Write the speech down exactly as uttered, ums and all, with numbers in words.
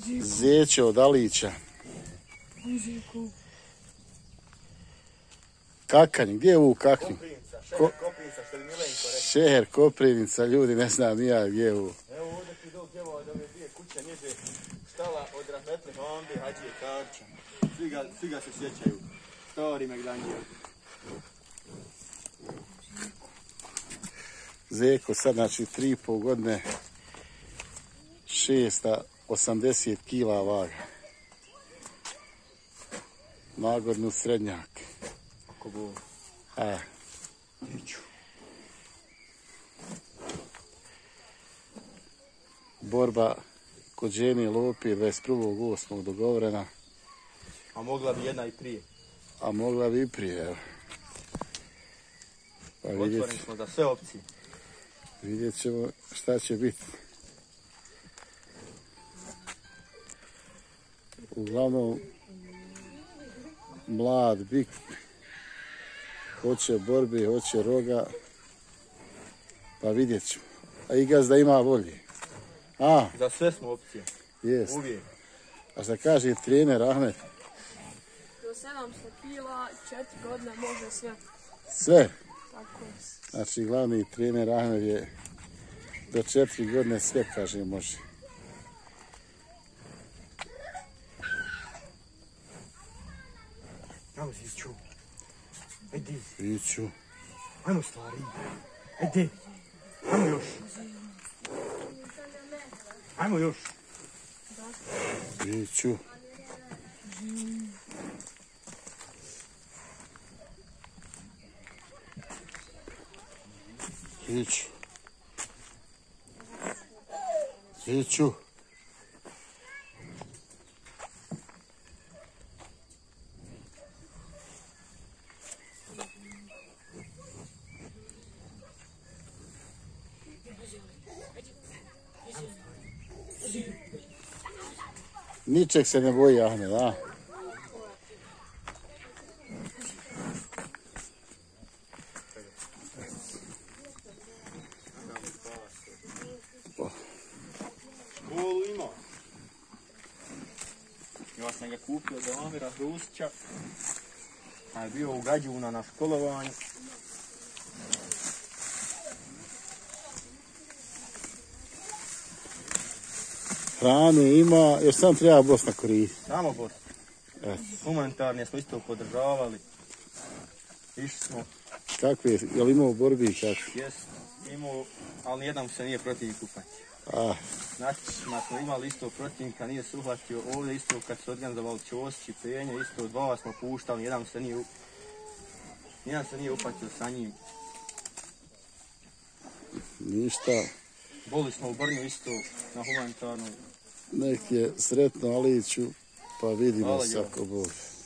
Zećo od Alića. Kakanj, gdje je u Kakanj? Koprivnica, šeher Koprivnica, što je Milenko rekao. Šeher Koprivnica, ljudi, ne znam ni ja gdje je u. Evo ovdje ti dok djevo od ove dvije kuće niže stala od rahmetli Hamdi, Hađije Karča. Svi ga, svi ga se sjećaju. Stari Megdanđija. Zeko sad, znači, tri i pol godine, šesta, osamdeset kila vaga. Nagodnu srednjak. Kako bo? A. Zeću. Borba kod žene Lopi dvadeset prvog osmog dogovorena. A mogla bi jedna i prije. A mogla bi i prije, evo. Pa vidjet, Otvoreni smo za sve opcije. vidjet ćemo šta će biti. Uglavnom, mlad bik, hoće borbe, hoće roga, pa vidjet ćemo. A i gazda ima volje. A, Za sve smo opcije. jest. Uvijek. A šta kaže trener Ahmet? Do sedamsto kila, četiri godine može sve. Sve. Tako je. Znači, glavni trener Ahmed je do četiri godine sve, kaže, može. Ajmo Zeću. Edi. Iću. Ajmo stvari. Edi. Ajmo još. Ajmo još. Iću. Iću. Iću. Ničeg se ne boji Ahmed, a? Školu ima. Ja sam ga kupio za Amira Hrustića. A je bio u Gađuna na školovanju. Hrane ima, još sam treba Bosna koristiti. Samo Bosna. Eto. Humanitarne smo isto podržavali. Išli smo. Kakve, je li imao borbi i kako? Jest. Imao, ali nijedan se nije protivnik upatio. Ah, Znači, smo imali isto protivnika, nije se uhvatio ovdje, isto kad su organizovali Ćosić i Penje, isto dva smo puštali, jedan se nije, jedan se nije upatio sa njim. ništa. Boli smo u Brnju isto na humanitarnu. Nek je sretno Aliću, pa vidimo Hvala se ako Bog.